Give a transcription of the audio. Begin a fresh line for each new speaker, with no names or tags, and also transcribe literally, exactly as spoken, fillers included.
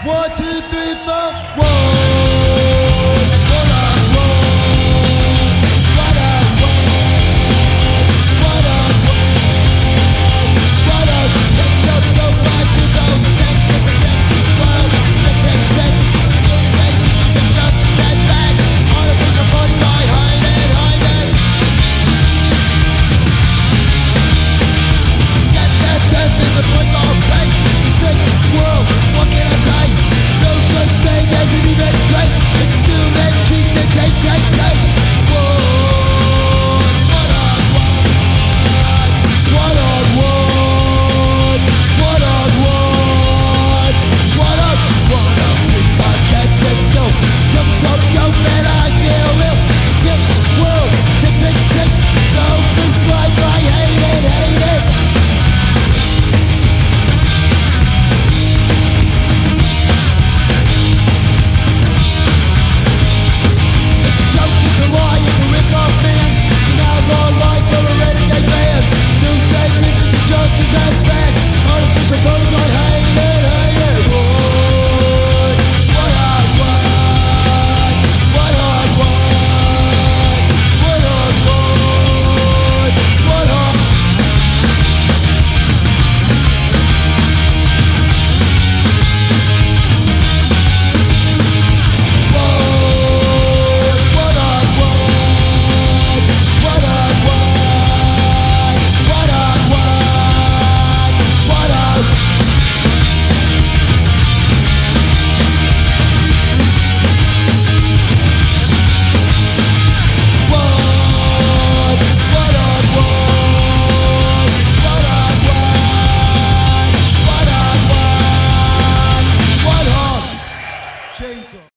One, two, three, four, one. What I want, what I want, what I want, what I want. Takes up no life is all sex, it's a sex world, sex and sex. Insane bitches and junkies and bags, artificial bodies, I hide it, hide it. Death, death, death is a place all pain. It's a sick world, what can I say? No such thing as an even break. It's still that treatment, take, take, take. Whoa, what I want, what I want, what I want, what I want. If I can't sit still, stuck so dope that I feel ill. It's a sick world, sick, sick, sick. Don't this life, I hate it, hate it. It's a joke, it's a lie, it's a rip-off, man. It's an outlaw life for a renegade man. Doomsday missions and junkies and bags, artificial photos, I hate it, hate it. What, what I want, what I want, what I want, what I want, what I want, what I want, what I want, what I want, what I want, what I want, what I want, what I chainsaw.